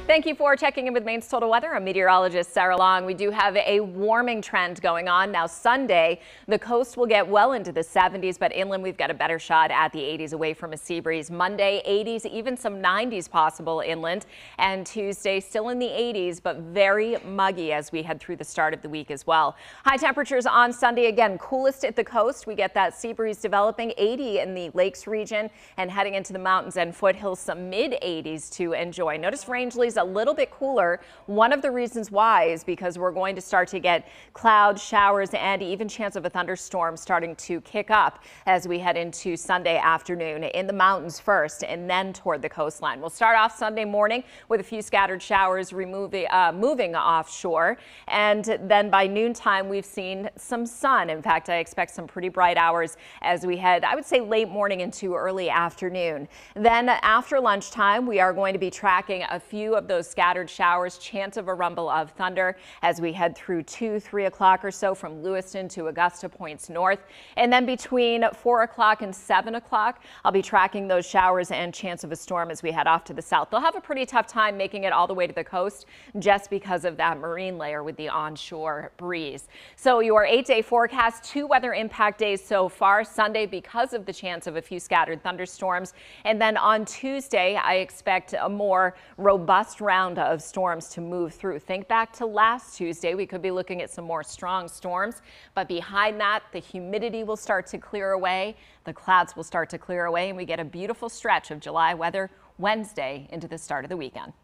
Thank you for checking in with Maine's Total Weather. I'm meteorologist Sarah Long. We do have a warming trend going on. Now Sunday, the coast will get well into the 70s, but inland we've got a better shot at the 80s away from a sea breeze. Monday, 80s, even some 90s possible inland. And Tuesday, still in the 80s, but very muggy as we head through the start of the week as well. High temperatures on Sunday, again, coolest at the coast. We get that sea breeze developing, 80 in the lakes region, and heading into the mountains and foothills, some mid 80s to enjoy. Notice Rangeley's a little bit cooler. One of the reasons why is because we're going to start to get clouds, showers, and even chance of a thunderstorm starting to kick up as we head into Sunday afternoon in the mountains first and then toward the coastline. We'll start off Sunday morning with a few scattered showers moving offshore, and then by noontime we've seen some sun. In fact, I expect some pretty bright hours as we head, I would say, late morning into early afternoon. Then after lunchtime, we are going to be tracking a few of those scattered showers, chance of a rumble of thunder as we head through 2-3 o'clock or so from Lewiston to Augusta points north. And then between 4 o'clock and 7 o'clock, I'll be tracking those showers and chance of a storm as we head off to the south. They'll have a pretty tough time making it all the way to the coast just because of that marine layer with the onshore breeze. So your 8-day forecast, 2 weather impact days so far. Sunday because of the chance of a few scattered thunderstorms. And then on Tuesday, I expect a more robust round of storms to move through. Think back to last Tuesday. We could be looking at some more strong storms, but behind that, the humidity will start to clear away. The clouds will start to clear away, and we get a beautiful stretch of July weather Wednesday into the start of the weekend.